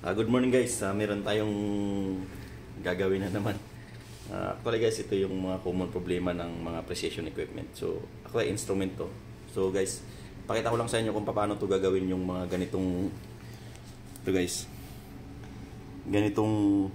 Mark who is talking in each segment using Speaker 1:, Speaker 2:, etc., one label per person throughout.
Speaker 1: Good morning guys. Meron tayong gagawin na naman. Actually guys, ito yung mga common problema ng mga precision equipment. So, actually instrument to. So guys, pakita ko lang sa inyo kung paano to gagawin yung mga ganitong ito guys. Ganitong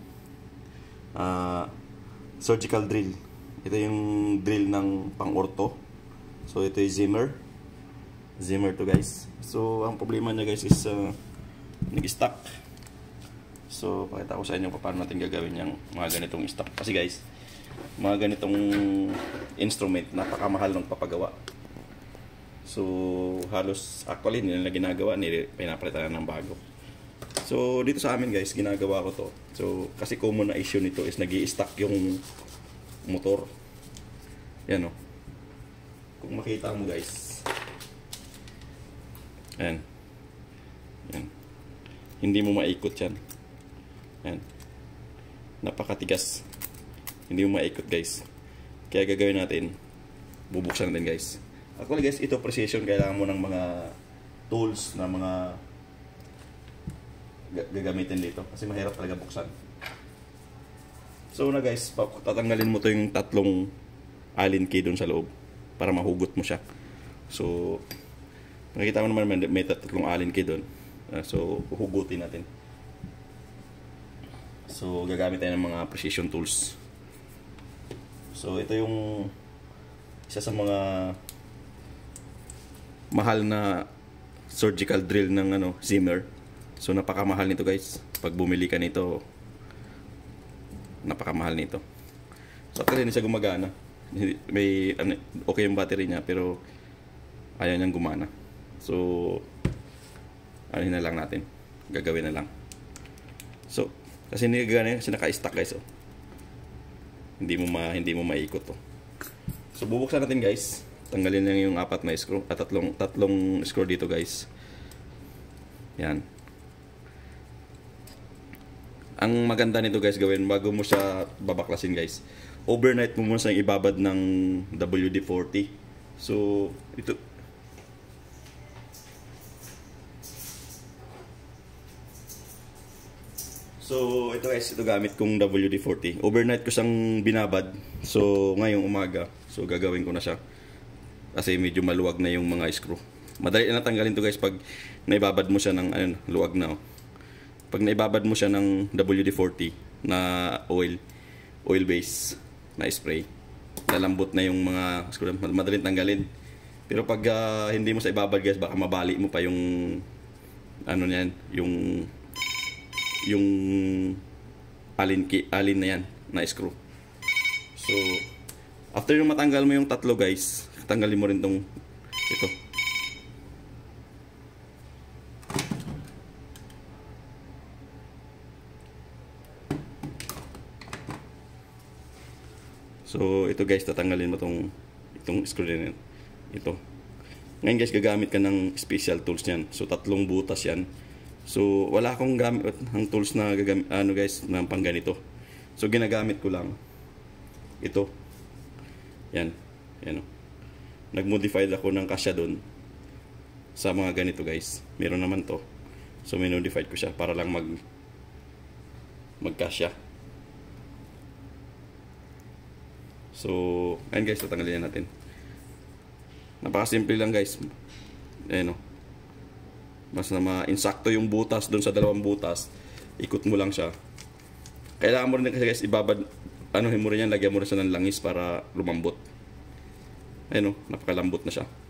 Speaker 1: surgical drill. Ito yung drill ng pang-ortho. So ito yung Zimmer to guys. So ang problema niya guys is nag-stuck. So, pakita ko sa inyo paano natin gagawin yung mga ganitong stock. Kasi guys, mga ganitong instrument, napakamahal ng papagawa. So, halos actually, hindi nila ginagawa, pinapalitan ng bago. So, dito sa amin guys, ginagawa ko to. So, kasi common na issue nito is nag-i-stuck yung motor. Yan o. Kung makita mo guys. Ayan. Yan. Hindi mo maikot yan. Ayan. Napakatigas. Hindi mo maikot guys. Kaya gagawin natin, bubuksan natin guys. Actually guys, ito precision, kailangan mo ng mga tools na mga gagamitin dito. Kasi mahirap talaga buksan. So na guys, tatanggalin mo to yung tatlong Allen key dun sa loob para mahugot mo siya. So nakikita mo naman may tatlong Allen key dun. So huhugutin natin. So, gagamit tayo ng mga precision tools. So, ito yung isa sa mga mahal na surgical drill ng Zimmer. So, napakamahal nito guys. Pag bumili ka nito, napakamahal nito. So, actually, hindi siya gumagana. May, okay yung battery niya, pero ayaw niyang gumana. So, na lang natin. Gagawin na lang. So, kasi hindi gagana kasi naka-stack guys. Oh. Hindi mo maikot to. So bubuksan natin guys. Tanggalin lang yung apat na screw at tatlong screw dito guys. Yan. Ang maganda nito guys gawin bago mo siya babaklasin guys. Overnight mo muna siyang ibabad ng WD-40. So ito So, ito guys, ito gamit kong WD-40. Overnight ko siyang binabad. So, ngayong umaga, so gagawin ko na siya. Kasi medyo maluwag na yung mga screw. Madali na tanggalin to guys pag naibabad mo siya ng luwag na. Oh. Pag naibabad mo siya ng WD-40 na oil base na spray, lalambot na yung mga screw. Madaling tanggalin. Pero pag hindi mo sa ibabad guys, baka mabali mo pa yung niyan, yung alin na yan na screw. So after yung matanggal mo yung tatlo guys, tanggalin mo rin ito. So ito guys, tatanggalin mo itong screw din yan. Ito. Ngayon guys, gagamit ka ng special tools yan. So tatlong butas yan. So, wala akong gamit ang tools na guys, na pang ganito. So, ginagamit ko lang ito. Yan. Yan. Nag-modified ako ng kasya doon sa mga ganito guys. Meron naman to. So, minodified ko siya para lang magkasya. So, ayan guys, tatanggalin natin. Napakasimple lang guys. Ayan o. Basta ma-insakto yung butas doon sa dalawang butas, ikot mo lang siya. Kailangan mo rin kasi guys ibabad, mo rin yan, lagyan mo rin siya ng langis para lumambot. Ayun o, napakalambot na siya.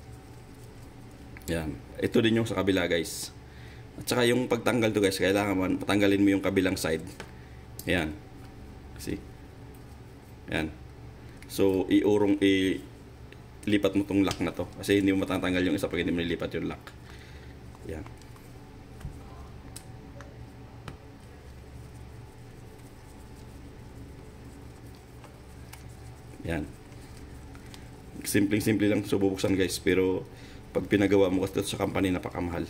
Speaker 1: Yan. Ito din yung sa kabila guys. At saka yung pagtanggal to guys, kailangan patanggalin mo yung kabilang side. Ayan. See? Yan. So, ilipat mo tong lock na to. Kasi hindi mo matatanggal yung isa pag hindi mo nilipat yung lock. Yan. Yan. Simple lang so bubuksan guys, pero pag pinagawa mo kasi sa company napakamahal.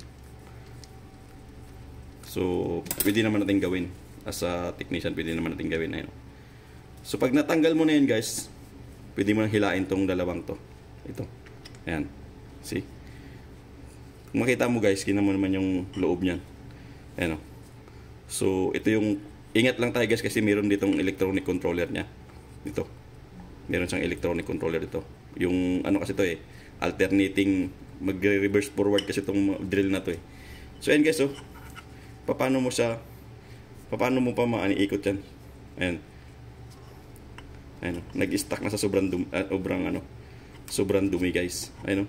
Speaker 1: So, pwede naman natin gawin as a technician, pwede naman natin gawin na yun. So, pag natanggal mo na yun guys, pwede mo nang hilain tong dalawang to. Ito. Ayan. See? Kung makita mo guys, kita mo naman yung loob niyan. Ayan o. So ito yung, ingat lang tayo guys kasi meron ditong electronic controller niya. Dito. Meron siyang electronic controller dito. Yung ano kasi to eh, alternating, magre-reverse forward kasi itong drill na to eh. So ayan guys, oh. Paano mo pa maaniikot yan? Ayan. Ayan, oh. Nag-stuck na sa sobrang dumi guys. Ayan, oh.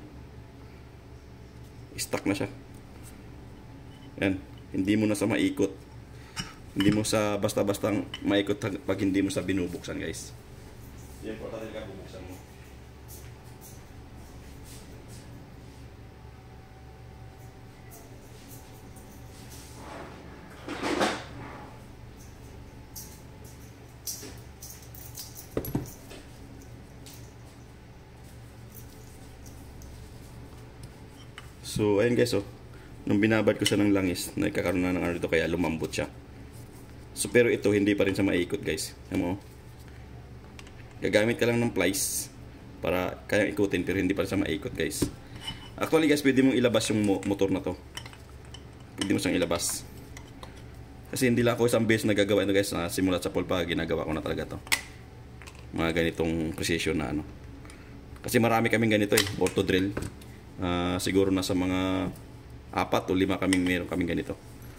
Speaker 1: Stuck na siya. Ayan, hindi mo na sa maikot. Hindi mo sa basta-basta maikot pag hindi mo sa binubuksan guys. Yan po talaga bubuksan mo. So ayun guys, oh. Nung binabad ko siya ng langis, nagkakaroon na ng ano dito kaya lumambot siya. So pero ito hindi pa rin siya maikot guys. Ayan mo. Gagamit ka lang ng plies para kaya ikutin pero hindi pa rin siya maikot guys. Actually guys, pwede mong ilabas yung motor na to. Pwede mo siyang ilabas. Kasi hindi lang ako isang beses nagagawa ito guys. Simulat sa Polpa, ginagawa ko na talaga to. Mga ganitong precision na ano. Kasi marami kaming ganito eh, ortho drill. Siguro nasa mga 4 o 5 meron kaming ganito.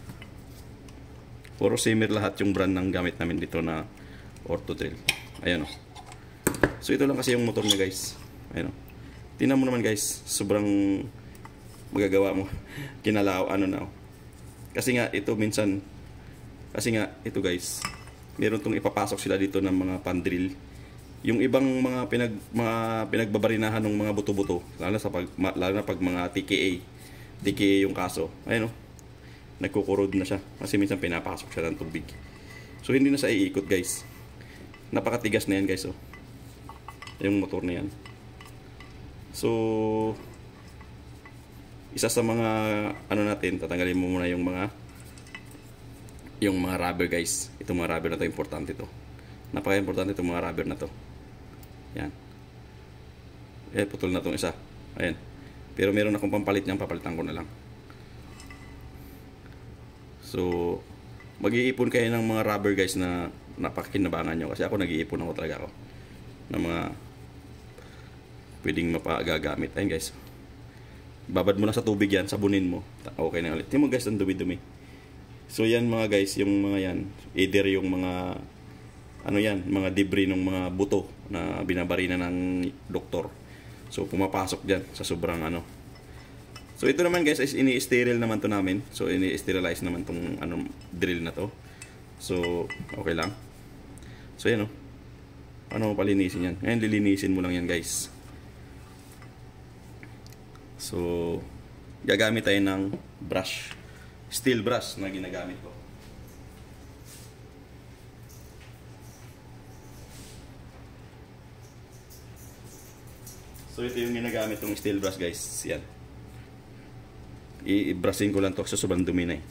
Speaker 1: Puro Zimmer lahat yung brand ng gamit namin dito na ortho drill. Ayan o. So ito lang kasi yung motor niya guys. Ayan o. Tingnan mo naman guys, sobrang magagawa mo. Kinalaw ano na o. Kasi nga ito minsan, ito guys, meron tong ipapasok sila dito ng mga pandrill. Yung ibang mga pinagbabarinahan ng mga buto-buto, lalo na pag mga TKA yung kaso. Ayun, nagkukurod na siya kasi minsan pinapasok siya ng tubig. So hindi na siya iikot guys. Napakatigas na yan guys, oh. Yung motor na yan. So isa sa mga ano natin, tatanggalin mo muna yung mga rubber guys. Itong mga rubber na to, importante to. Napaka-importante itong mga rubber na to. Yan. Putol na tong isa. Ayan. Pero meron akong pampalit niyan, papalitan ko na lang. So, mag-iipon kayo ng mga rubber guys na napakinabangan nyo. Kasi ako nag-iipon ako talaga ako ng mga pwedeng mapagagamit. Ayan guys. Babad mo na sa tubig yan, sabunin mo. Okay na ulit. Tingnan mo guys, ang dumi-dumi. So yan mga guys, yung mga yan, either yung mga ano yan, mga debris ng mga buto na binabarina ng doktor. So pumapasok dyan sa sobrang ano. So ito naman guys is ini-sterile naman to namin. So ini-sterilize naman tong ano, drill na to. So okay lang. So yan o. Ano mo palinisin yan? Ngayon lilinisin mo lang yan guys. So gagamit tayo ng brush. Steel brush na ginagamit ko. So ito yung ginagamit ng steel brush guys. Yan. I-brushing ko lang to sa sobrang dumi na eh.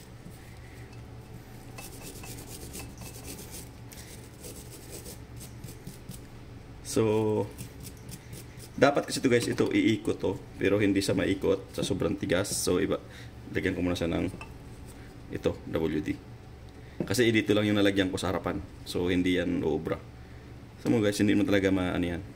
Speaker 1: So dapat kasi ito guys, ito iikot to, pero hindi sa maikot sa sobrang tigas. So iba, lagyan ko muna siya ng ito, WD. Kasi dito lang yung nalagyan ko sa harapan. So hindi yan obra. So mo guys, hindi mo talaga maano yan.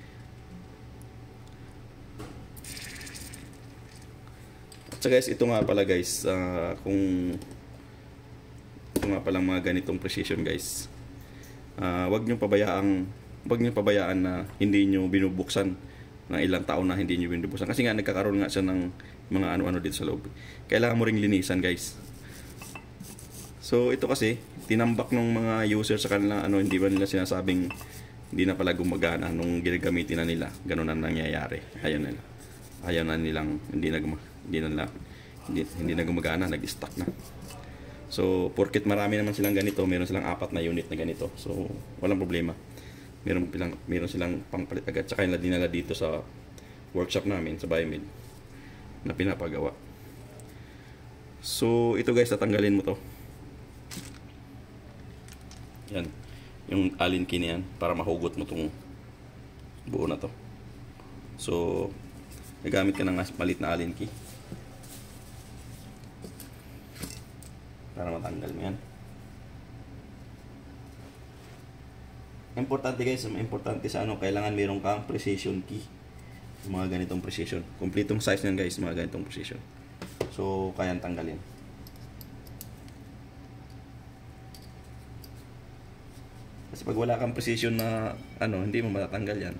Speaker 1: So guys, ito nga pala guys, kung ito nga pala mga ganitong precision guys, wag nyo pabayaan na hindi nyo binubuksan ng ilang taon na hindi nyo binubuksan. Kasi nga nagkakaroon nga siya ng mga ano-ano dito sa loob. Kailangan mo ring linisan guys. So ito kasi, tinambak ng mga user sa kanilang ano, hindi ba nila sinasabing hindi na pala gumagana nung ginagamitin na nila. Ganun ang nangyayari. Ayaw na nilang hindi na gumagana, nag-stuck na. So porket marami naman silang ganito, meron silang 4 na unit na ganito. So walang problema. Meron silang pangpalit agad. Tsaka nila dinala dito sa workshop namin sa Biomid na pinapagawa. So ito guys, tatanggalin mo to. Yan. Yung allen key na yan para mahugot mo tong buo na to. So nagamit ka ng malit na allen key para matanggal mo yan. importante guys, importante sa ano, kailangan meron kang precision key. Yung mga ganitong precision. Kompletong size niyan guys, mga ganitong precision. So, kayang tanggalin. Kasi pag wala kang precision na ano, hindi mo matatanggal yan.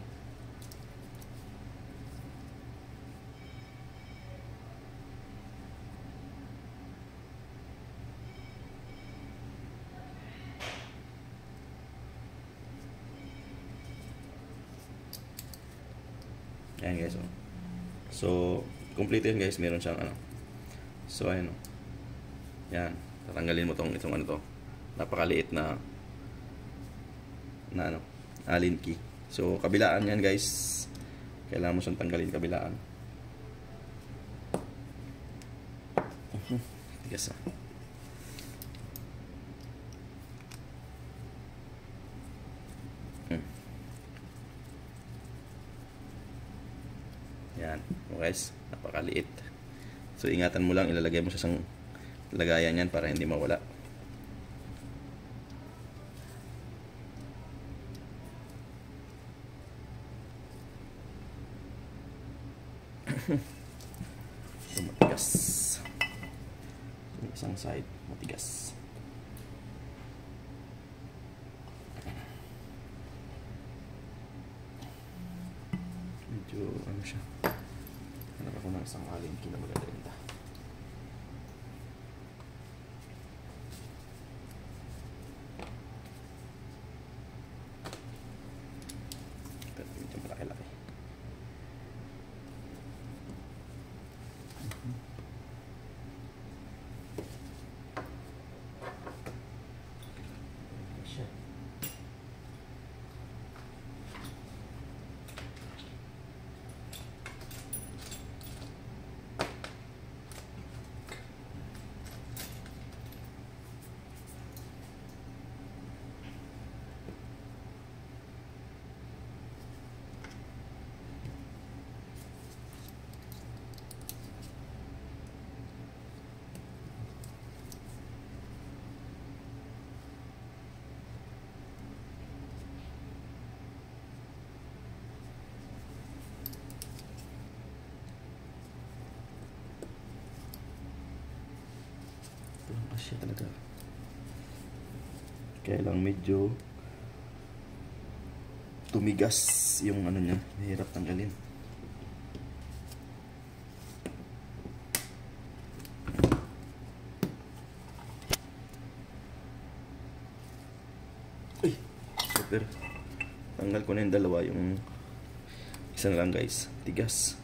Speaker 1: Ayan guys, oh. So, complete yun guys, meron siyang ano. So, ayan, oh. Yan, tatanggalin mo itong ano to. Napakaliit na ano, Allen key. So, kabilaan yan guys. Kailangan mo siyang tanggalin kabilaan. Tigas ah. Yan, guys, napakaliit. So, ingatan mo lang, ilalagay mo sa isang lagayan yan para hindi mawala. So, matigas. Yung isang side, matigas. Medyo, ano siya. Hanap ako ng isang Allen key na maganda. Pero medyo malaki-laki. Siya talaga. Kaya lang medyo tumigas yung ano niya, mahirap tanggalin. Ay, super. Tanggal ko na yung dalawa, yung isa na lang guys, tigas.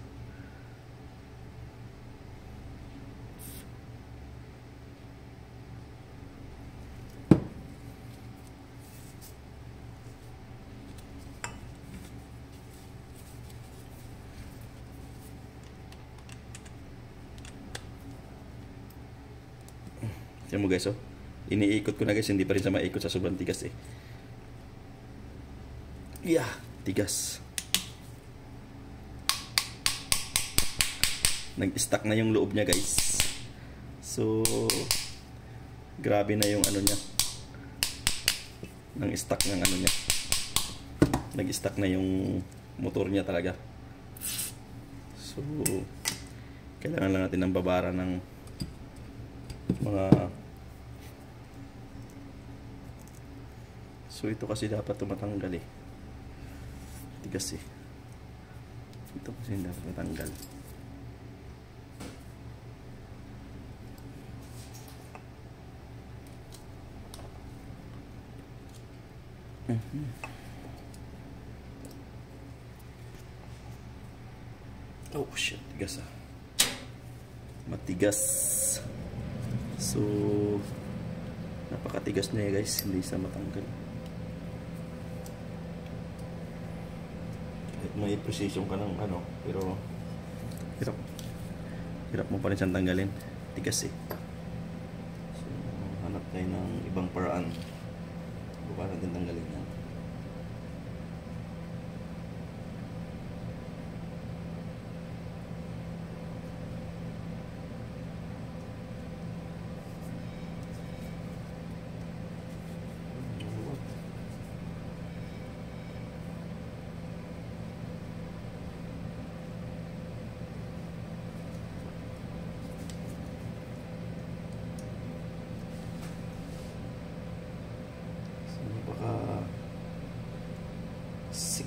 Speaker 1: Yan mo guys, oh. Iniikot ko na guys, hindi pa rin sa maikot sa sobrang tigas eh. Yeah, tigas. Nag-stack na yung loob niya guys. So, grabe na yung ano niya. Nang-stack ng ano niya. Nag-stack na yung motor niya talaga. So, kailangan lang natin ng babara ng mga. So ito kasi dapat tumatanggal eh. Tigas eh. Ito kasi dapat matanggal. Oh shit, tigas ah. Matigas. So napakatigas na guys, hindi sa matanggal. May precision ka ng ano, pero hirap mo pa rin siyang tanggalin, tigas eh. So hanap tayo ng ibang paraan para natin tanggalin yan.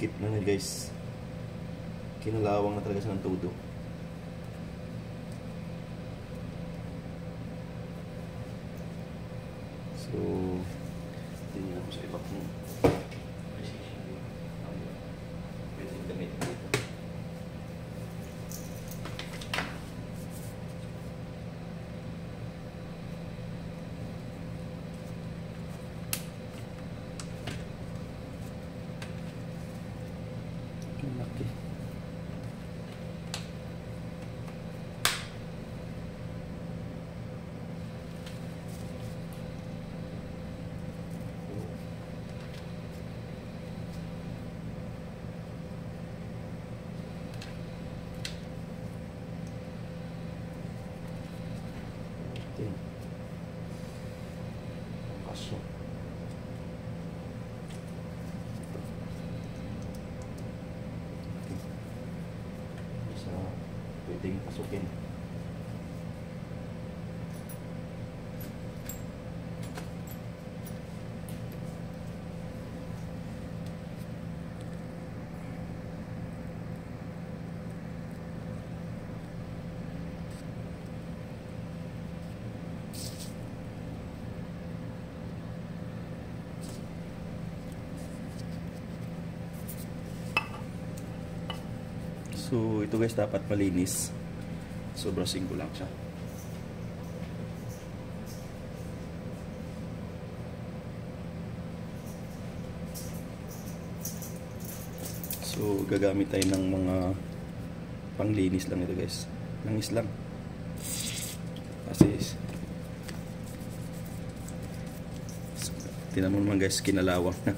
Speaker 1: skip na na guys. Kinalawang na talaga siya ng todo. So, tingnan ko sa iba kung pwede gamitin dito. Laki. Kasya. Isa pwedeng pasukin. So ito guys dapat malinis. So brushing ko lang siya. So gagamit tayo ng mga panglinis lang ito guys. Langis lang. Kasi tingnan mo naman guys, kinalawang na.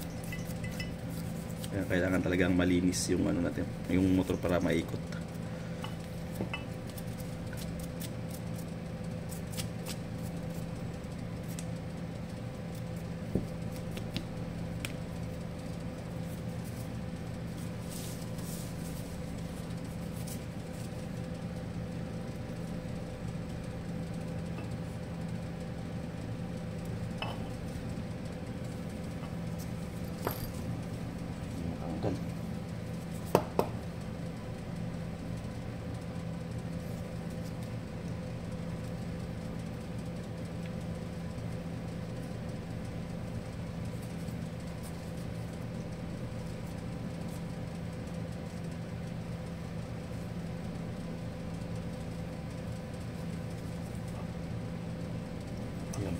Speaker 1: Kaya kailangan talagang malinis yung ano natin, yung motor para maikot. Yan.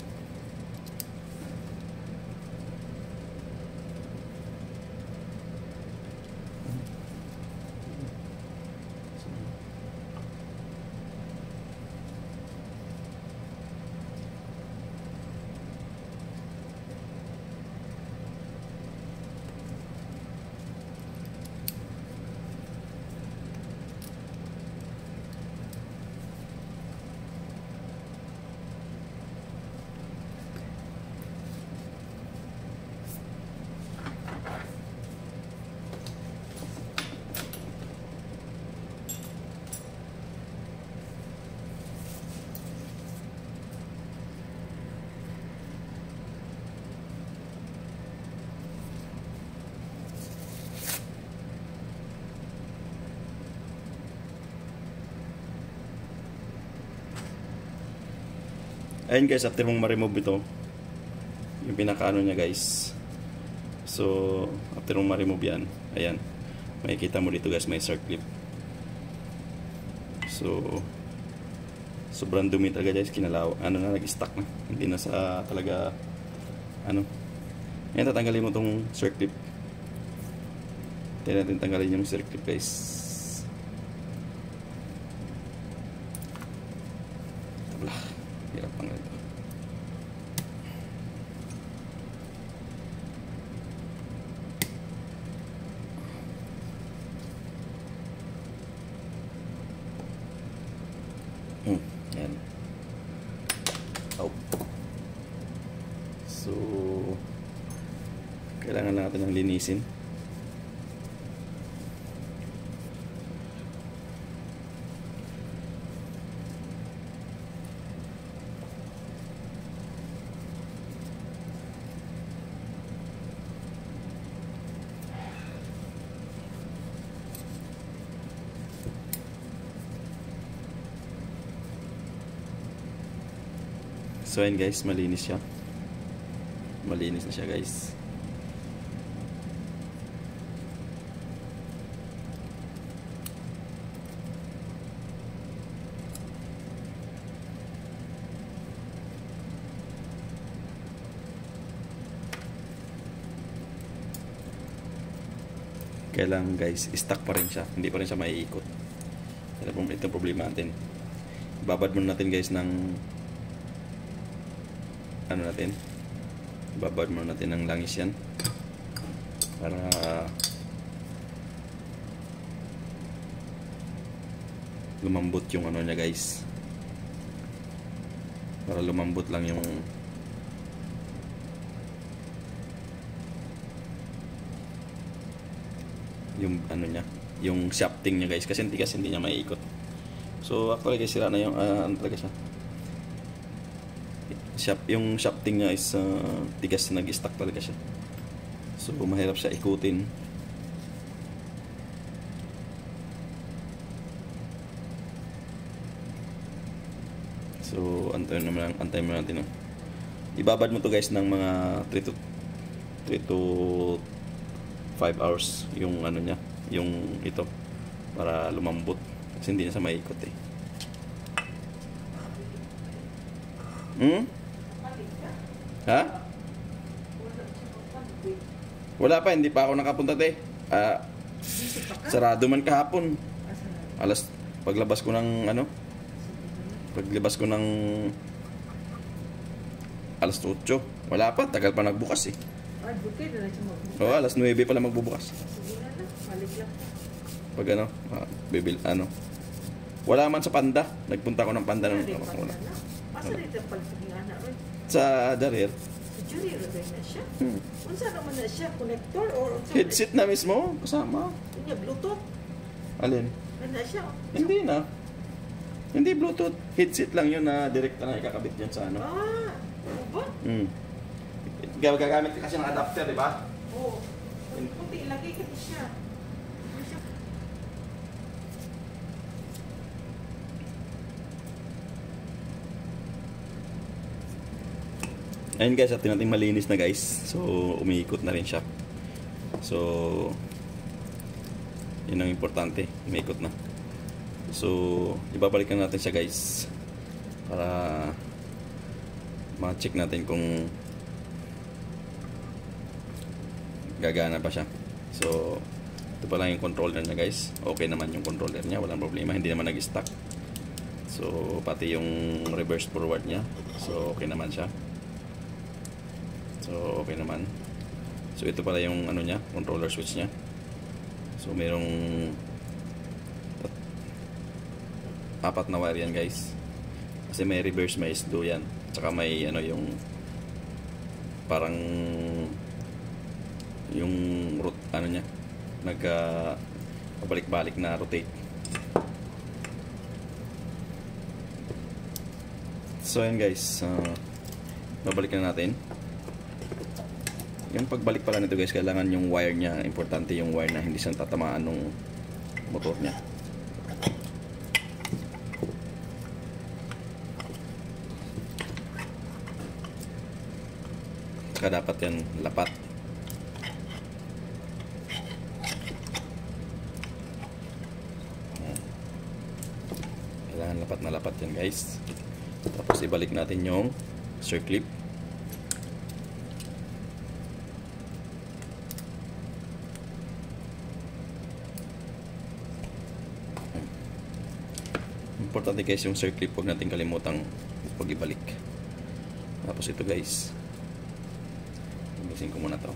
Speaker 1: Ayun guys, after mong ma-remove ito, yung pinakaano niya guys. So, after mong ma-remove yan, ayan, makikita mo dito guys, may circlip. So, sobrang dumi talaga guys, kinalaw, ano na, nag-stuck na. Hindi na sa talaga, ano. Ayan, tatanggalin mo tong circlip. Tayo natin tanggalin yung circlip guys. Tabla. Hirap pang ganito. Yan. Oh. So, kailangan natin ng linisin. So ayun guys, malinis siya. Malinis na siya guys. Kailangan guys, stuck pa rin siya. Hindi pa rin siya maiikot. Ito yung problema natin. Babad muna natin guys ng ano natin. Babad muna natin ng langis yan. Para lumambot yung ano niya guys. Para lumambot lang yung ano niya, yung shafting niya guys, kasi hindi niya maiikot. So actually guys, sira na yung ano talaga siya, yung shafting niya is tigas, nag-stuck talaga siya. So mahirap siya ikutin. So antayin mo natin, no? Ibabad mo to guys ng mga 3 to 5 hours yung ano niya, yung ito, para lumambot, kasi hindi na sa maikot eh. Ha? Wala pa, hindi pa ako nakapunta te. Sarado man kahapon. Paglabas ko ng alas 8. Wala pa, tagal pa nagbukas eh.
Speaker 2: Ay, buti na lang siya magbukas.
Speaker 1: Oo, alas 9 pa lang magbubukas.
Speaker 2: Sige na lang, balik lang.
Speaker 1: Pag wala man sa Panda. Nagpunta ko ng Panda nung wala.
Speaker 2: Asa dito pala sa gingana ron?
Speaker 1: Sa Darir.
Speaker 2: Sa jury ron na siya. Unsa naman na siya, connector or unsa?
Speaker 1: Headset na mismo, kasama.
Speaker 2: Kanya Bluetooth.
Speaker 1: Alin?
Speaker 2: Na siya.
Speaker 1: Hindi na. Hindi Bluetooth. Headset lang yun na direkta na ikakabit dyan sa ano.
Speaker 2: Ano ba?
Speaker 1: Gagamit ka kasi ng adapter, di ba?
Speaker 2: Oo. Puti, ilagay ka siya.
Speaker 1: Ayun guys, at natin malinis na guys. So, umiikot na rin siya. So, yun ang importante. Umiikot na. So, ibabalikan natin siya guys. Para ma-check natin kung gagana pa siya. So, ito pa lang yung controller niya guys. Okay naman yung controller niya, walang problema, hindi naman nag-stuck. So, pati yung reverse forward niya. So, okay naman siya. So, okay naman. So, ito pala yung ano niya, controller switch niya. So, mayroong 4 na wire yan guys. Kasi may reverse, may SDO yan. Tsaka may ano yung parang yung ano niya, pabalik-balik na rotate. So ayan guys, babalikan na natin. Yung pagbalik pala nito guys, kailangan yung wire niya, importante yung wire na hindi siyang tatamaan ng motor niya. Saka dapat yan lapat. Kailangan lapat na lapat yan guys. Tapos ibalik natin yung circlip. Importante guys yung circlip, huwag natin kalimutang pag-ibalik. Tapos ito guys, ubusin ko muna to.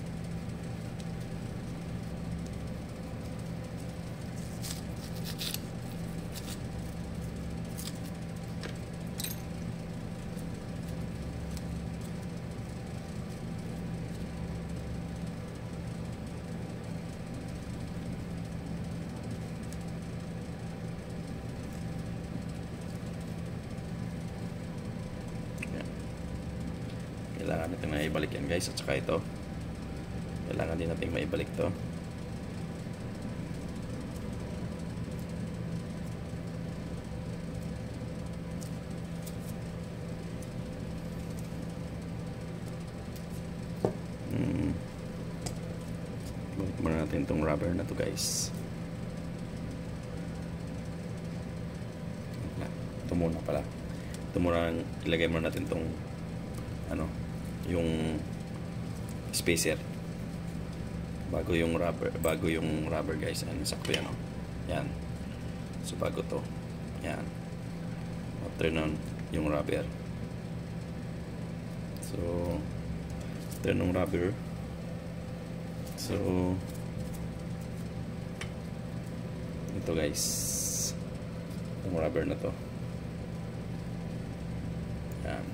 Speaker 1: Kailangan natin na ibalik yan guys, at saka ito kailangan din natin maibalik to. natin tong rubber na to guys. Ito muna pala. Ito muna ilagay muna natin tong ano, yung spacer. Bago yung rubber guys. Ano, sakto yan, oh. Yan. So bago to. Yan. After nun, yung rubber. So after nung rubber. So ito guys, yung rubber na to. Yan.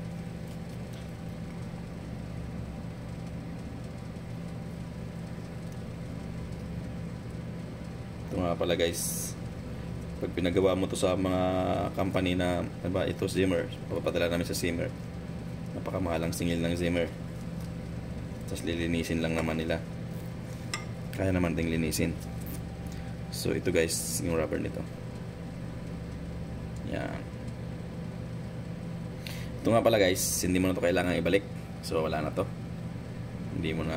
Speaker 1: Ito nga pala guys, pag pinagawa mo to sa mga company na, diba, ito Zimmer, papapadala namin sa Zimmer. Napakamahalang singil ng Zimmer. Tapos lilinisin lang naman nila. Kaya naman ding linisin. So ito guys, yung rubber nito. Yan. Ito nga pala guys, hindi mo na to kailangan ibalik. So wala na to. Hindi mo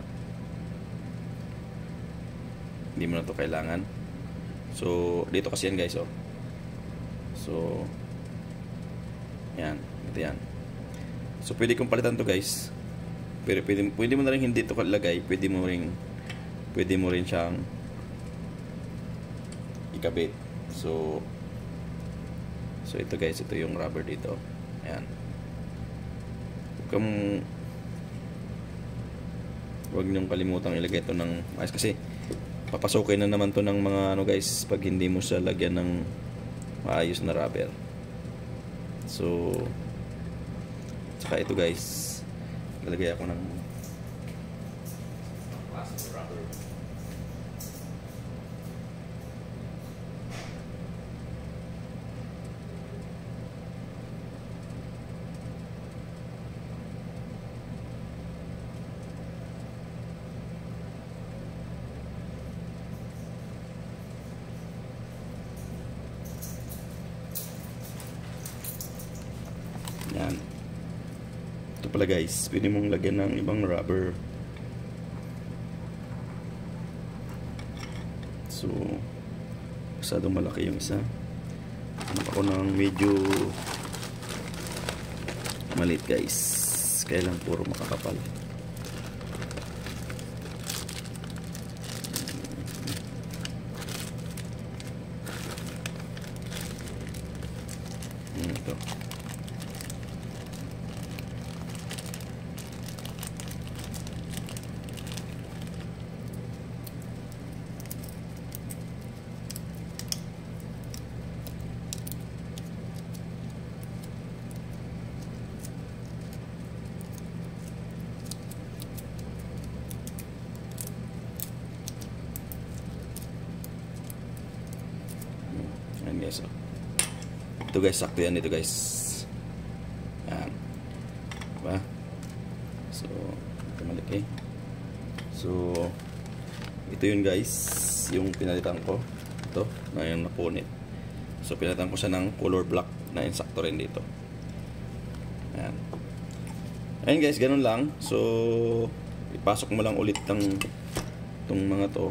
Speaker 1: na to kailangan. So dito kasi yan guys, oh. So yan, ito yan. So pwede kong palitan to guys. Pero pwede mo na rin hindi to lagay, pwede mo rin siyang ikabit. So ito guys, ito yung rubber dito. Ayan. Huwag niyong kalimutang ilagay ito ng ayos, kasi papasukin na naman to ng mga ano guys, pag hindi mo siya lagyan ng maayos na rubber. So saka ito guys, lalagay ako ng plastic rubber. Yan. Ito pala guys, pwede mong lagyan ng ibang rubber. So masyadong malaki yung isa. Hanap ako ng medyo maliit guys, kaya lang puro makakapal. Ito. Ayan guys, oh. Ito guys, sakto yan dito guys. Ayan. Diba? So ito malaki. So ito yun guys, yung pinalitan ko. Ito, na yung napunit. So pinalitan ko siya ng color black na insakto rin dito. Ayan. Ayan guys, ganun lang. So ipasok mo lang ulit itong mga to.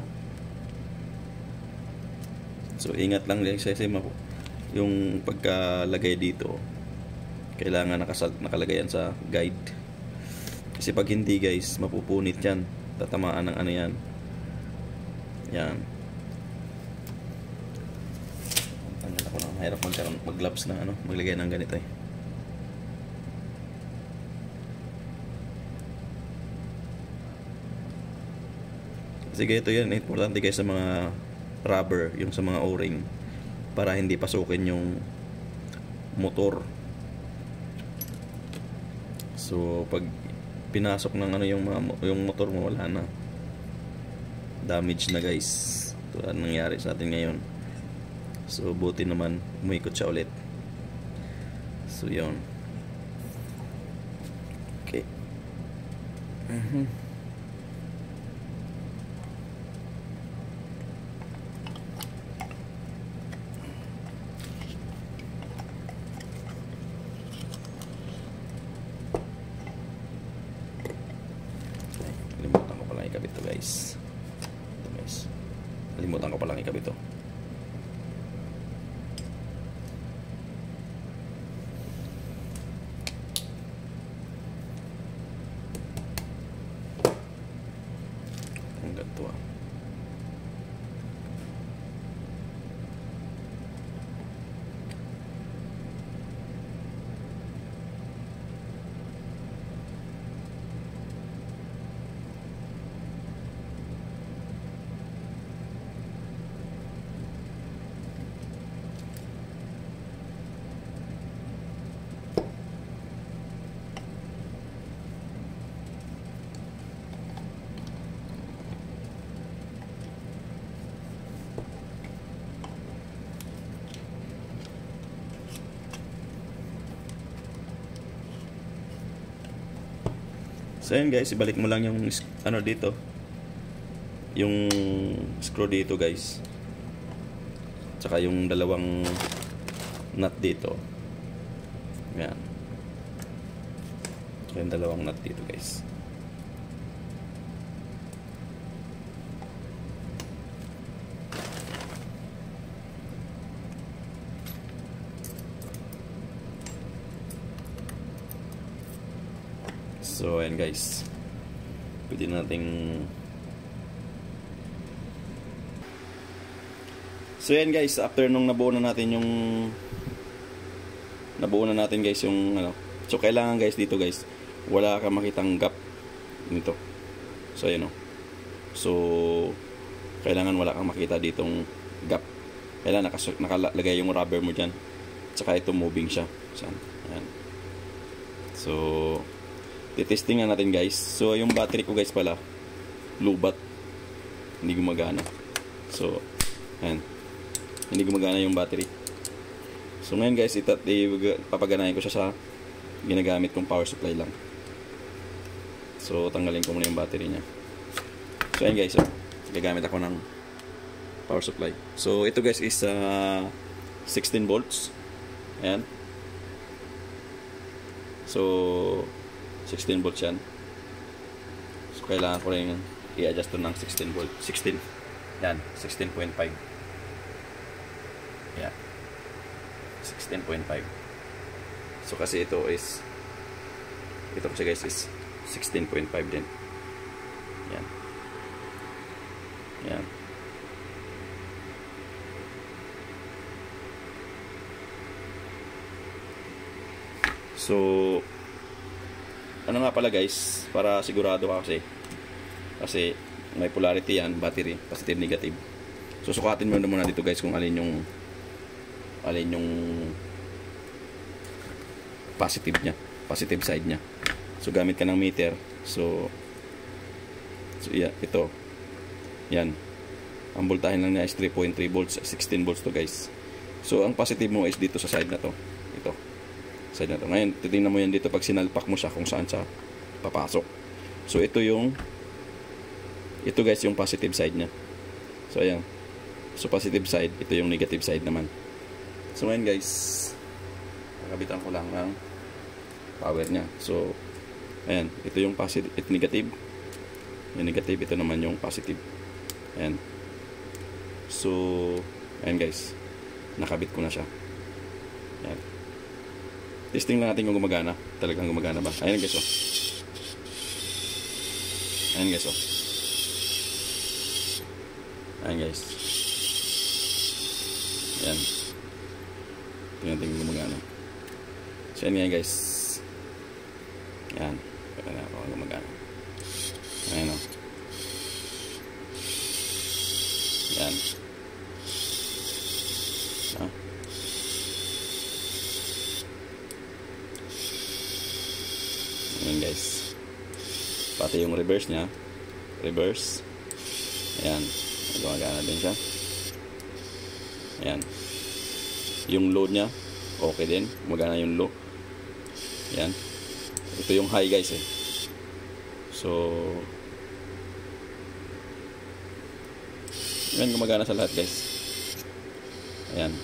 Speaker 1: So ingat lang guys, kasi yung pagkalagay dito kailangan nakalagay yan sa guide. Kasi pag hindi guys, mapupunit yan. Tatamaan ng ano yan. Yan. Tanggal ako na. Mahirap mag-gloves na ano, maglagay ng ganito eh. Sige, ito yan. Importante guys sa mga rubber, yung sa mga o-ring, para hindi pasukin yung motor. So pag pinasok ng ano yung motor mo, wala na, damage na guys. Ito ang nangyari sa atin ngayon. So buti naman umikot siya ulit. So yun. Okay. Kalimutan ko pala ikabit to guys. Nakalimutan ko palang ikabit to. Hanggang to ah. So yun guys, ibalik mo lang yung ano dito, yung screw dito guys, tsaka yung dalawang nut dito. Yan, yung dalawang nut dito guys. So ayan guys, pwede nating so ayan guys, after nung nabuo na natin guys yung ano, so kailangan guys dito guys, wala kang makitang gap nito. So ayan o, so kailangan wala kang makita ditong gap, kailangan nakalagay yung rubber mo dyan, tsaka ito moving siya. Ayan. So titesting na natin guys. So yung battery ko guys pala lubat, hindi gumagana. So ayan, hindi gumagana yung battery. So ngayon guys, papaganahin ko siya sa ginagamit kong power supply lang. So tanggalin ko muna yung battery nya. So ayan guys, gagamit ako ng power supply. So ito guys is 16 volts. Ayan. So 16 volts yan. So kailangan ko rin i-adjust to ng 16 volt. 16. Yan, 16.5. Yan. 16.5. So kasi ito kasi guys is 16.5 din. Yan. Yan. So ano nga pala guys, para sigurado ka kasi may polarity yan, battery, positive, negative. So sukatin mo muna dito guys kung alin yung positive nya, positive side nya. So gamit ka ng meter. So yeah, ito. Yan. Ang voltahe lang niya is 3.3 volts, 16 volts to guys. So ang positive mo is dito sa side na to. Ito. Side na to. Ngayon, titingnan mo yan dito pag sinalpak mo siya kung saan siya papasok. So ito guys yung positive side niya. So ayan. So positive side, ito yung negative side naman. So ngayon guys, nakabitan ko lang ng power niya. So ayan, ito yung positive, ito negative. Yung negative, ito naman yung positive. Ayan. So ayan guys, nakabit ko na siya. Ayan. Testing lang natin kung gumagana. Talagang gumagana ba? Ayan guys, oh. Ayan guys, oh. Ayan guys. Ayan. Tingnan natin kung gumagana. So ayan guys. Ayan. Ayan ako kung gumagana. Ayan, oh. Ayan. Ah. Ayan guys, pati yung reverse nya, reverse, ayan, gumagana din siya. Ayan, yung load nya okay din, gumagana yung low. Ayan, ito yung high guys eh. So ayan, gumagana sa lahat guys. Ayan.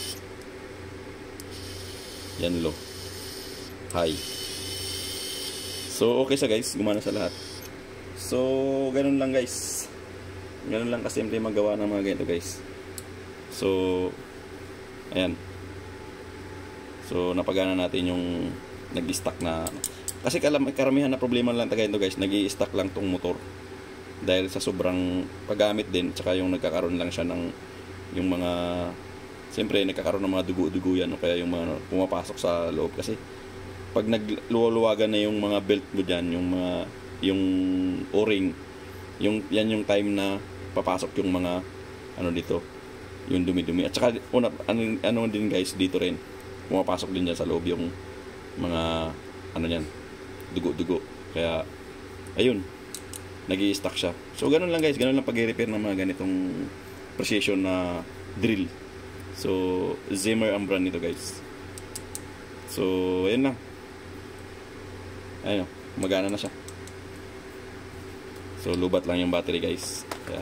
Speaker 1: Yan low, high. So okay sa guys, gumana sa lahat. So ganun lang guys. Ganun lang kasimple magawa ng mga ganito guys. So ayan. So napagana natin yung nag-stack na, kasi karamihan na problema lang taga ito guys, nag-i-stack lang tong motor dahil sa sobrang paggamit din, tsaka yung nagkakaroon lang siya ng yung mga, siyempre nagkakaroon ng mga dugo-dugo yan o kaya yung mga pumapasok sa loob, kasi pag nagluwaluwagan na yung mga belt mo dyan, yung o-ring, yan yung time na papasok yung mga ano dito, yung dumi-dumi. At saka ano din guys, dito rin pumapasok din dyan sa loob yung mga ano yan, dugo-dugo. Kaya ayun, nag-i-stack siya. So ganun lang guys, ganun lang pag-repair ng mga ganitong precision na drill. So Zimmer ang brand nito guys. So ayun lang. Ayun, magana na siya. So lubat lang yung battery guys. Kaya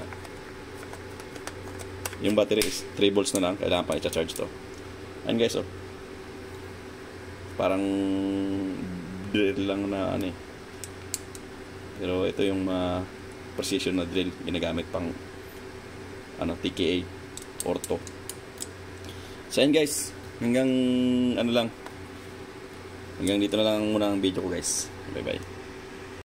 Speaker 1: yung battery is 3 volts na lang, kailangan pa i-charge to. Ayun guys, oh. Parang drill lang na ano eh. Pero ito yung precision na drill, ginagamit pang ano, TKA ortho. So ayun guys, hanggang ano lang, hanggang dito na lang muna ang video ko guys. Bye bye.